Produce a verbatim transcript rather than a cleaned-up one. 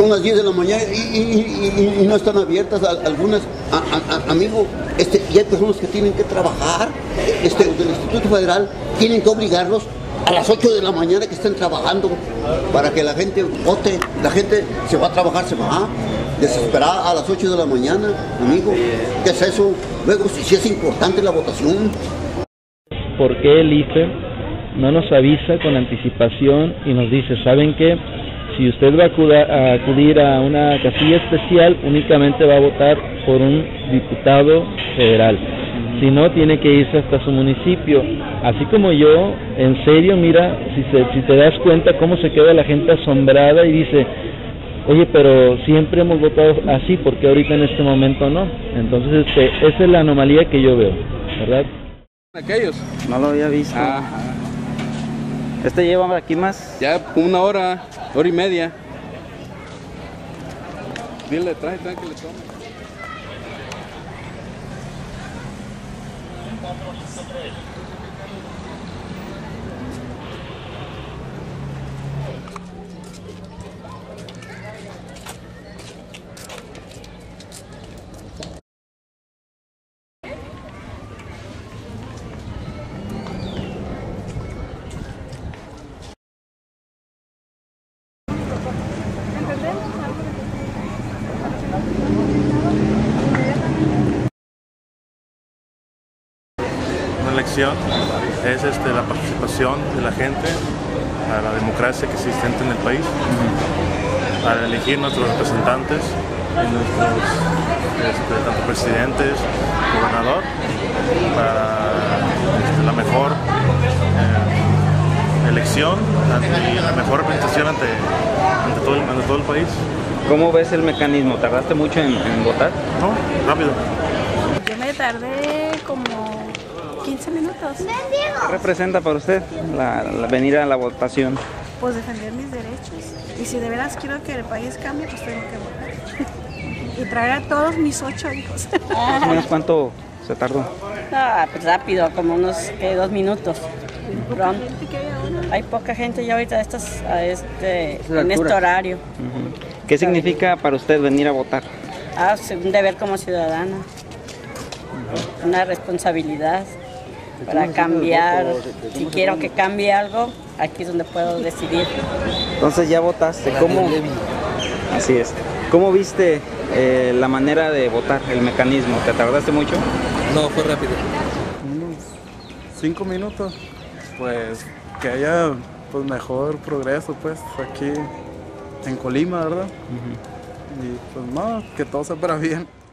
son las diez de la mañana y, y, y, y no están abiertas algunas, a, a, a, amigo, este, y hay personas que tienen que trabajar, este, del Instituto Federal, tienen que obligarlos a las ocho de la mañana que estén trabajando para que la gente vote. La gente se va a trabajar, se va desesperada a las ocho de la mañana, amigo. ¿Qué es eso? Luego, si, si es importante la votación. ¿Por qué el I F E no nos avisa con anticipación y nos dice, ¿saben qué? Si usted va a acudir, a acudir a una casilla especial, únicamente va a votar por un diputado federal. Si no, tiene que irse hasta su municipio. Así como yo, en serio, mira, si, se, si te das cuenta cómo se queda la gente asombrada y dice, oye, pero siempre hemos votado así, ¿por qué ahorita en este momento no? Entonces, este, esa es la anomalía que yo veo, ¿verdad? ¿Aquellos? No lo había visto. Ajá. ¿Este lleva aquí más? Ya una hora, hora y media. Dile, traje, traje que le tome. Una elección es este, la participación de la gente a la democracia que existe en el país, para elegir nuestros representantes y nuestros este, tanto presidentes, gobernador, para este, la mejor eh, elección y la mejor representación ante, ante, todo el, ante todo el país. ¿Cómo ves el mecanismo? ¿Tardaste mucho en, en votar? No, rápido. Yo me tardé como quince minutos. ¿Qué representa para usted la, la venir a la votación? Pues defender mis derechos. Y si de veras quiero que el país cambie, pues tengo que votar. Y traer a todos mis ocho hijos. ¿Más o menos cuánto se tardó? Ah, pues rápido, como unos eh, dos minutos. Pronto. Hay poca gente ya ahorita estos, a este, en este horario. Uh-huh. ¿Qué significa para usted venir a votar? Ah, un deber como ciudadana. Una responsabilidad para cambiar. Si quiero que cambie algo, aquí es donde puedo decidir. Entonces ya votaste. ¿Cómo? Así es. ¿Cómo viste eh, la manera de votar, el mecanismo? ¿Te tardaste mucho? No, fue rápido. Unos cinco minutos. Pues que haya pues mejor progreso pues aquí en Colima, ¿verdad? Uh-huh. Y pues no, que todo sea para bien.